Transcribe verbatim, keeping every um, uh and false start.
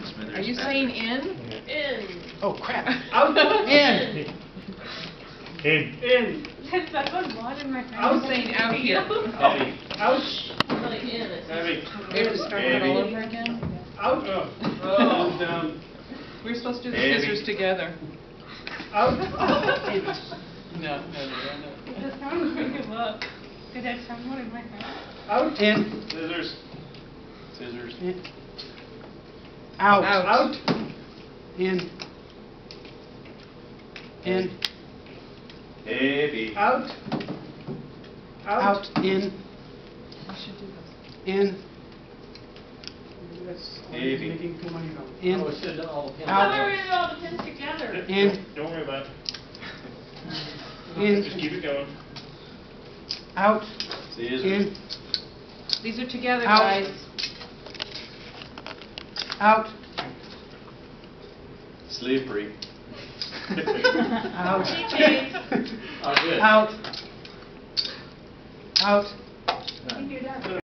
Smithers. Are you back. saying in? In. Oh, crap. Out. In. In. In. Has that one blood in my face? I'm saying out here. Heavy. Out. Really in. It's Heavy. We have to start that all over again? Out. Oh. Down. We're supposed to do the Heavy. scissors together. Out. No, no, no, no. Does someone bring him up? Did that someone in my head? Out. In. Scissors. Scissors. In. Out. Out. In. In. Heavy. Out. Out. In. In. That's Heavy. making too many now. In. I thought we Out. were doing all the pins together. In. Don't worry about it. In. Just keep it going. Out. Scissors. In. These are together, Out. guys. Out. Slippery. Out. Teammates. Oh, good. Out. Out. You do that.